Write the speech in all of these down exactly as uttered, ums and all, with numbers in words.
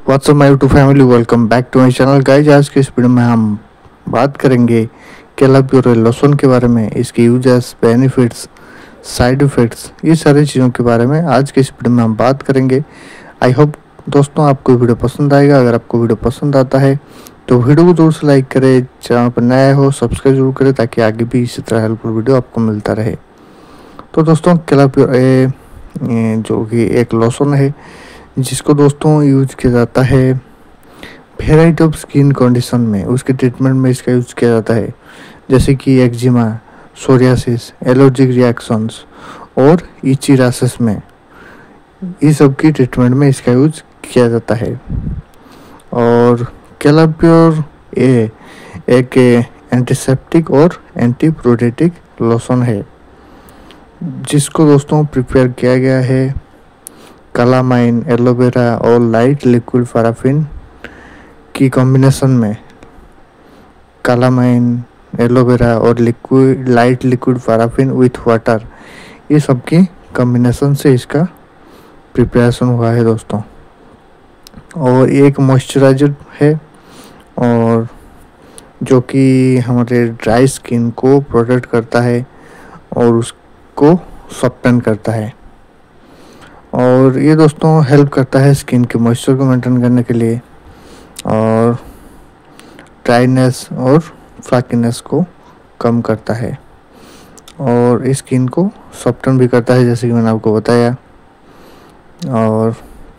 WhatsApp my YouTube family, welcome back to my channel guys. आज के इस video में हम बात करेंगे कैलाप्योर लोशन के बारे में, इसके यूजेस, बेनिफिट्स, साइड इफ़ेक्ट्स, ये सारी चीज़ों के बारे में आज के इस वीडियो में हम बात करेंगे। आई होप दोस्तों आपको वीडियो पसंद आएगा। अगर आपको वीडियो पसंद आता है तो वीडियो को जरूर से लाइक करें, चैनल पर नया हो सब्सक्राइब जरूर करें ताकि आगे भी इसी तरह हेल्पफुल वीडियो आपको मिलता रहे। तो दोस्तों कैलाप्योर जो कि एक लोशन है जिसको दोस्तों यूज किया जाता है वेराइटी ऑफ स्किन कंडीशन में, उसके ट्रीटमेंट में इसका यूज किया जाता है, जैसे कि एक्जिमा, सोरियासिस, एलर्जिक रिएक्शंस और इची रैशेस में, ये सब की ट्रीटमेंट में इसका यूज किया जाता है। और कैलाप्योर ए एक एंटीसेप्टिक और एंटीप्रोटेटिक लोशन है जिसको दोस्तों प्रिपेयर किया गया है कैलामाइन, एलोवेरा और लाइट लिक्विड पैराफिन की कॉम्बिनेशन में। कैलामाइन, एलोवेरा और liquid light liquid paraffin with water, ये सब की कॉम्बिनेशन से इसका प्रिपरेशन हुआ है दोस्तों। और एक मॉइस्चराइजर है और जो कि हमारे ड्राई स्किन को प्रोटेक्ट करता है और उसको सॉफ्टन करता है। और ये दोस्तों हेल्प करता है स्किन के मॉइस्चर को मेंटेन करने के लिए और ड्राइनेस और फ्लैकीनेस को कम करता है और स्किन को सॉफ्टन भी करता है, जैसे कि मैंने आपको बताया। और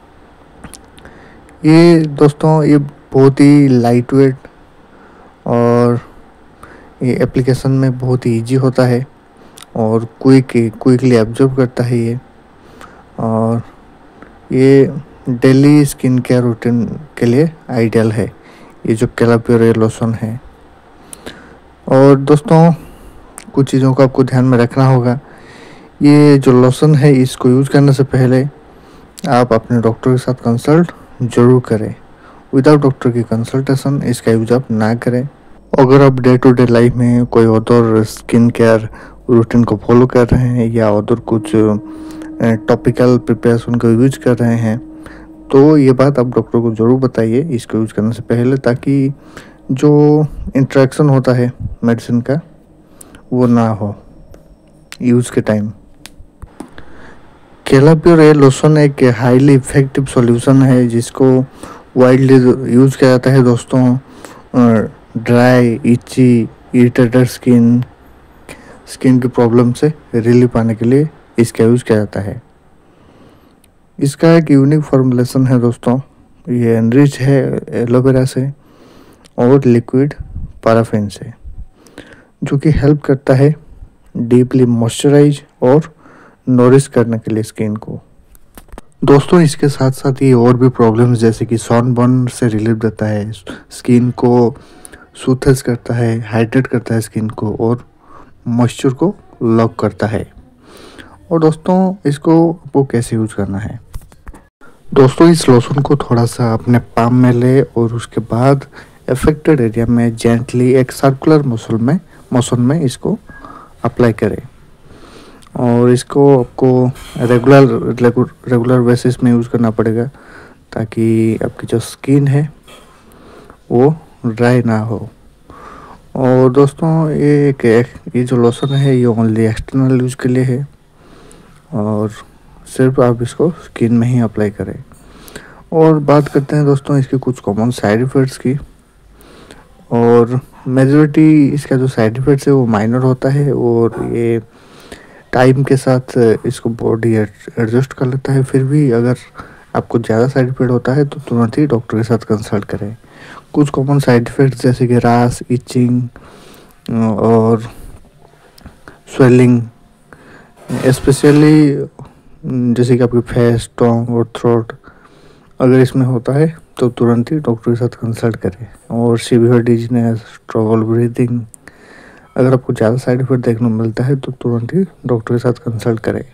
ये दोस्तों ये बहुत ही लाइट वेट और ये एप्लीकेशन में बहुत ही ईजी होता है और क्विक क्विकली एब्जॉर्ब करता है ये। और ये डेली स्किन केयर रूटीन के लिए आइडियल है ये जो कैलाप्योर लोशन है। और दोस्तों कुछ चीज़ों को आपको ध्यान में रखना होगा। ये जो लोशन है इसको यूज़ करने से पहले आप अपने डॉक्टर के साथ कंसल्ट ज़रूर करें। विदाउट डॉक्टर की कंसल्टेशन इसका यूज आप ना करें। अगर आप डे टू डे लाइफ में कोई अदर स्किन केयर रूटीन को फॉलो कर रहे हैं या अदर कुछ टॉपिकल प्रिपरेशन को यूज कर रहे हैं तो ये बात आप डॉक्टर को ज़रूर बताइए इसको यूज करने से पहले, ताकि जो इंटरेक्शन होता है मेडिसिन का वो ना हो यूज के टाइम। कैलाप्योर लोशन एक हाईली इफेक्टिव सॉल्यूशन है जिसको वाइडली यूज किया जाता है दोस्तों dry, itchy, irritated skin skin की प्रॉब्लम से रिलीफ पाने के लिए इसका यूज किया जाता है। इसका एक यूनिक फॉर्मुलेशन है दोस्तों, ये एनरिच है एलोवेरा से और लिक्विड पैराफिन से, जो कि हेल्प करता है डीपली मॉइस्चराइज और नोरिश करने के लिए स्किन को। दोस्तों इसके साथ साथ ये और भी प्रॉब्लम्स जैसे कि सनबर्न से रिलीफ देता है, स्किन को सूथेस करता है, हाइड्रेट करता है स्किन को और मॉइस्चर को लॉक करता है। और दोस्तों इसको आपको कैसे यूज करना है, दोस्तों इस लोशन को थोड़ा सा अपने पाम में ले और उसके बाद अफेक्टेड एरिया में जेंटली एक सर्कुलर मोशन में मोशन में इसको अप्लाई करें। और इसको आपको रेगुलर रेगुलर बेसिस में यूज़ करना पड़ेगा ताकि आपकी जो स्किन है वो ड्राई ना हो। और दोस्तों ये एक ये जो लोशन है ये ओनली एक्सटर्नल यूज़ के लिए है और सिर्फ आप इसको स्किन में ही अप्लाई करें। और बात करते हैं दोस्तों इसके कुछ कॉमन साइड इफ़ेक्ट्स की। और मेजॉरिटी इसका जो साइड इफ़ेक्ट्स है वो माइनर होता है और ये टाइम के साथ इसको बॉडी एडजस्ट कर लेता है। फिर भी अगर आपको ज़्यादा साइड इफेक्ट होता है तो तुरंत ही डॉक्टर के साथ कंसल्ट करें। कुछ कॉमन साइड इफ़ेक्ट्स जैसे कि रैश, इचिंग और स्वेलिंग, स्पेशली जैसे कि आपके फेस, टंग और थ्रोट, अगर इसमें होता है तो तुरंत ही डॉक्टर के साथ कंसल्ट करें। और सीवियर डिजीनेस, ट्रबल ब्रीदिंग, अगर आपको ज़्यादा साइड इफेक्ट देखने को मिलता है तो तुरंत ही डॉक्टर के साथ कंसल्ट करें।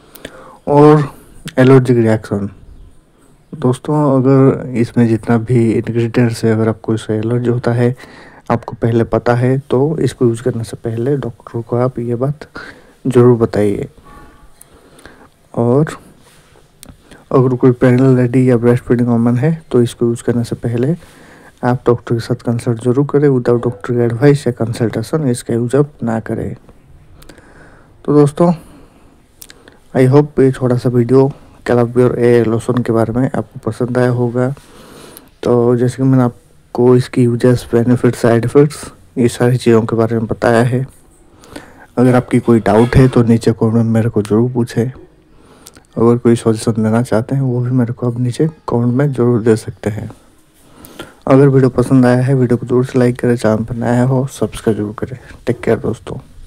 और एलर्जिक रिएक्शन, दोस्तों अगर इसमें जितना भी इंग्रेडिएंट्स है अगर आपको इससे एलर्जी होता है, आपको पहले पता है, तो इसको यूज़ करने से पहले डॉक्टर को आप ये बात ज़रूर बताइए। और अगर कोई पेरेंटल रेडी या ब्रेस्ट फीडिंग वुमन है तो इसको यूज़ करने से पहले आप डॉक्टर के साथ कंसल्ट जरूर करें। विदाउट डॉक्टर की एडवाइस या कंसल्टेशन इसका यूज अब ना करें। तो दोस्तों, आई होप ये छोटा सा वीडियो कैलाबियर ए लोशन के बारे में आपको पसंद आया होगा। तो जैसे कि मैंने आपको इसकी यूजेस, बेनिफिट्स, साइड इफ़ेक्ट्स, ये सारी चीज़ों के बारे में बताया है। अगर आपकी कोई डाउट है तो नीचे कमेंट में मेरे को ज़रूर पूछें। अगर कोई सॉल्यूशन देना चाहते हैं वो भी मेरे को अब नीचे कमेंट में ज़रूर दे सकते हैं। अगर वीडियो पसंद आया है, वीडियो को जरूर से लाइक करें, चैनल पर नया हो सब्सक्राइब जरूर करें। टेक केयर दोस्तों।